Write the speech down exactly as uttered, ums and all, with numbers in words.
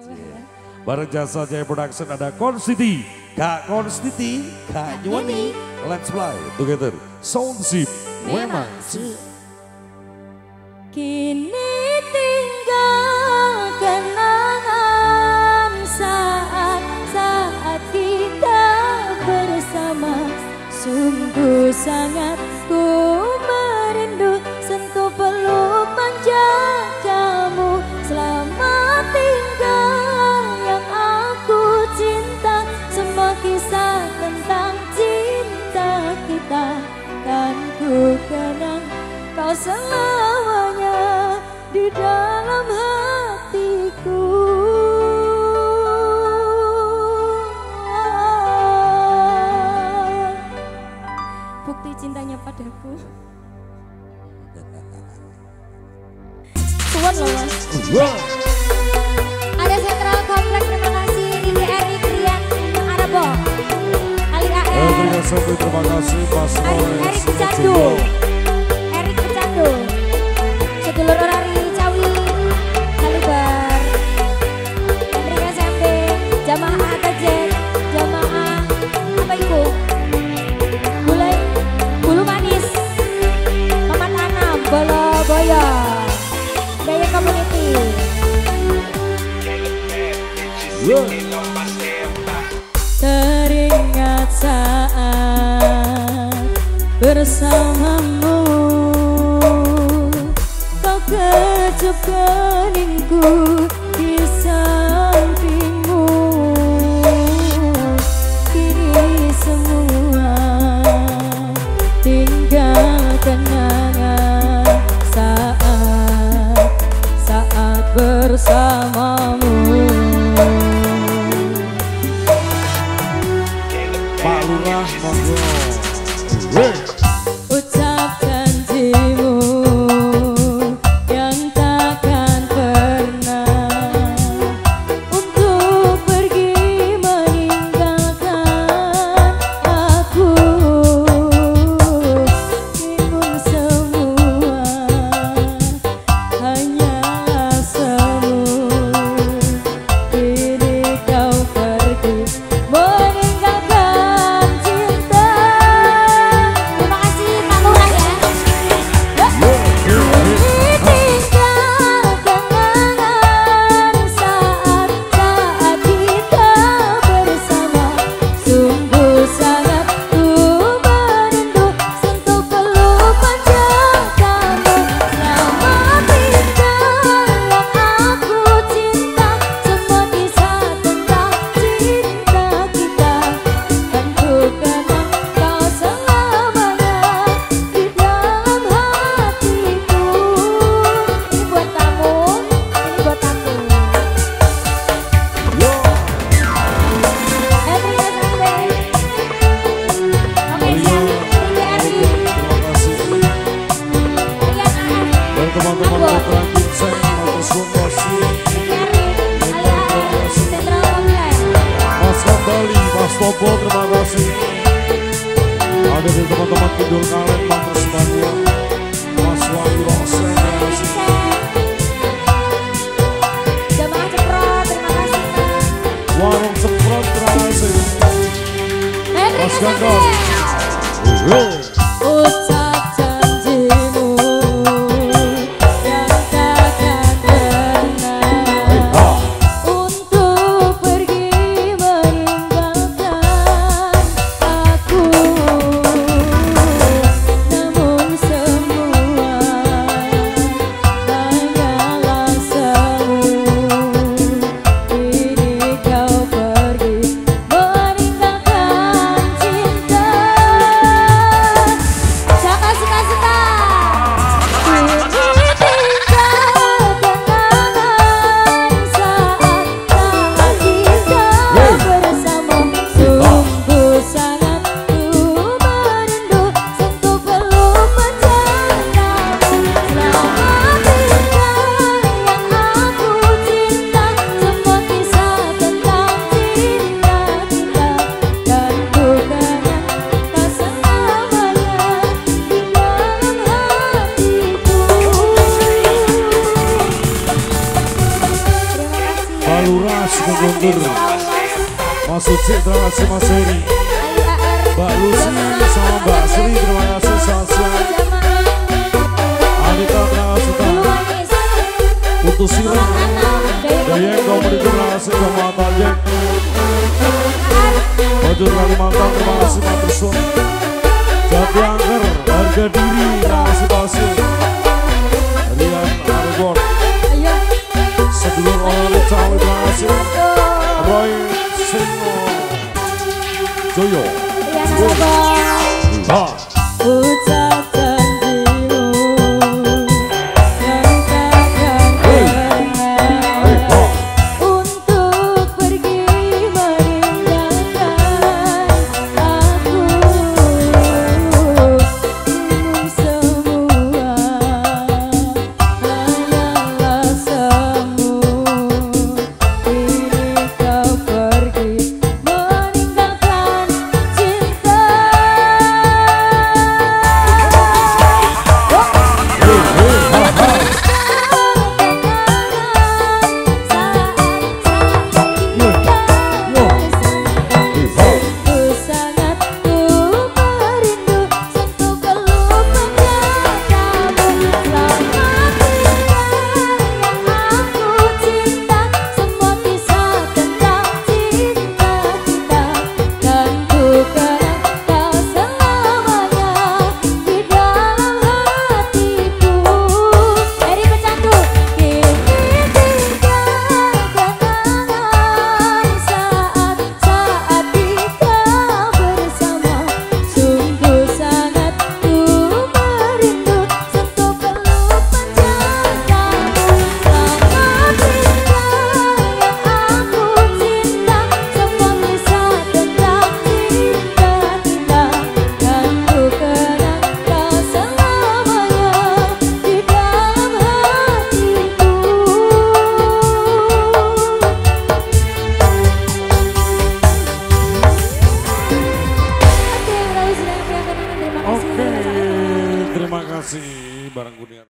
Bareng Jasa Jaya Production ada Konstiti, Kak Konstiti, Kak Nyuwani. Let's fly together. Soundship memang sih. Kini tinggal kenangan saat-saat kita bersama. Sungguh sangat ku merindu sentuh peluk manja kamu. Selamat tinggal yang aku cinta. Semua kisah tentang cinta kita kan ku kenang. Kau selamanya di dalam hatiku. Bukti cintanya padaku. Suat loh mas. Ada Sentral Komplek, terima kasih. Ini Eri Krian Arabo Ali A R. Terima kasih Mas Roy. Erik Pecandu. Erik Pecandu. Sedulur Orari Cawi Kalibar. Hendrik S M B. Jamaah Tajek. Jamaah apa itu? Gulai Bulu Manis. Mamat Anam Bolo Boyo. Daya Community. Teringat saat bersamamu, kau kecup keningku di sampingmu. Kini semua tinggal kenangan saat saat bersamamu. Pak Lurah monggo. Ucap janjimu yang takkan pernah untuk pergi meninggalkan aku. Bingung semua hanyalah semu. Kini kau pergi meninggalkan cinta. Terima kasih Pak Lurah ya. Ini tinggal kenangan saat-saat kita bersama. Sungguh sangat ku merindu sentuh peluk manja kamu. Selamat tinggal yang aku cinta. Semua kisah tentang cinta kita kan ku kenang. Kau selamanya di dalam hatiku. Ini buat kamu, ini buat aku. Hendrik S M B. Oke siap, ini Eri. Terima kasih. Rian A F. Dan teman-teman Putra Ginseng, Mas Bungkosi, Eri, Ali A R, Sentral Komplek. Mas Kambali, Mas Topo, terima kasih. Ada di teman-teman Kidul Kalen, Bang Resmania, Mas Wahyu Rosen, terima kasih. Jamaah Ceprot, terima kasih. Warung Semprot, terima kasih. Hendrik Mas S M B. Gandol. Hey. Ucap janjimu yang takkan pernah untuk pergi meninggalkan aku. Namun semua hanyalah semu. Kini kau pergi meninggalkan cinta. Ras Kemundur, Mas Uci, terima kasih Mas Heri, Mbak Lucy sama Mbak Sri, terima kasih Sasha, Alika, terima kasih Putus Sirah, Dayeng, Komedi, terima kasih sama Tajeng, Bajur Kalimantan, terima kasih Materson, Jati Angker, Harga Diri, terima kasih Basil, Rian Arbor, Sedulur Oleh Cawi, terima kasih Roy Singo Joyo Ha Ucap janjimu yang takkan pernah untuk pergi meninggalkan aku. Bingung semua, hanyalah semu. Kini kau pergi meninggalkan cinta. Oke, terima kasih Barang Kurnia.